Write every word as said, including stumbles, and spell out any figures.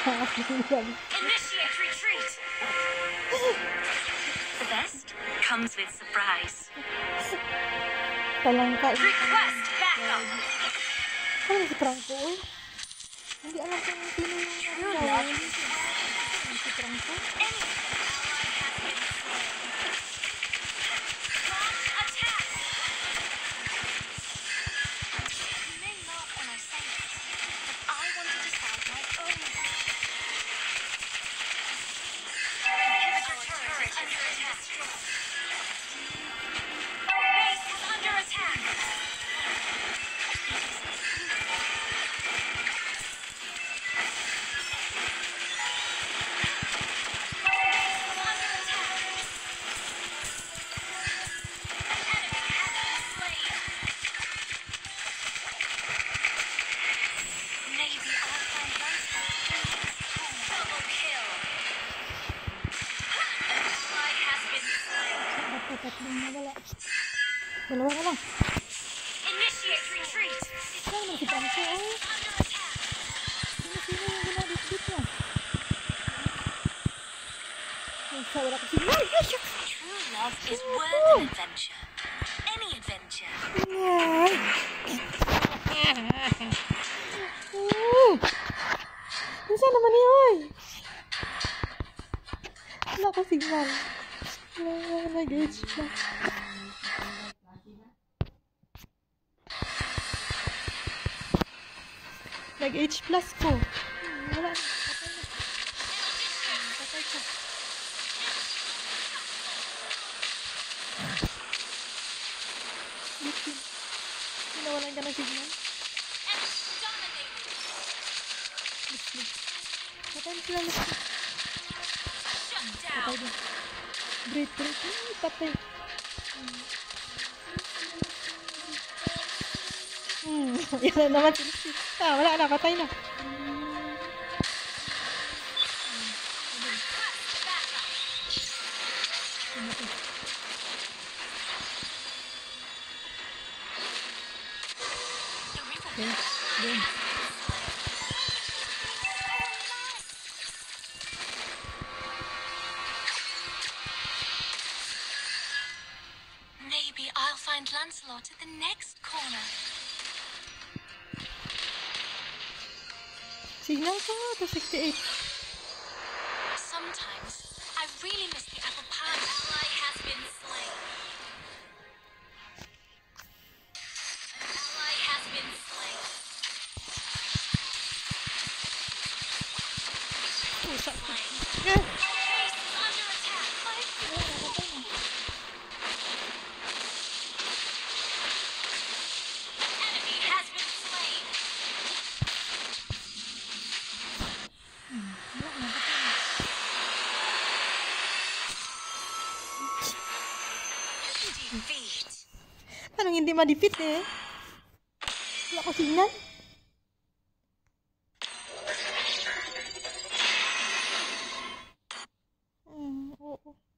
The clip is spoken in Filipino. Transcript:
Initiate retreat. The best comes with surprise. Talangka. Request backup. Ano si Franco? Hindi alam kung sino yung gawin. Si Franco? Tatlong nawala. Dalawa na lang. Initiate retreat. Saan naman si Franco? Sino-sino yung ginadit-dit niya? Sa wala ko siya. True love is worth an adventure. Any adventure. Saan naman niya, oy? Wala ko signal. Wala, nag-H plus. Nag-H plus ko. Wala na. Patay na. Patay ka. Bitin. Sinawalan ka ng signal. Patay na sila lahat. Patay din. Great, great. Ay, patay. Hmm, yan na naman sila. Ah, wala na, patay na. Okay, okay. Maybe I'll find Lancelot at the next corner. Signal ko to sixty-eight. Sometimes I really miss the apple pie. Ally has been slain. An ally has been slain. Pusa. Slain. Eh! Base is under attack. Enemy has been slain. Defeat. Anong hindi ma-defeat eh? Wala ko signal. Hmm, oo.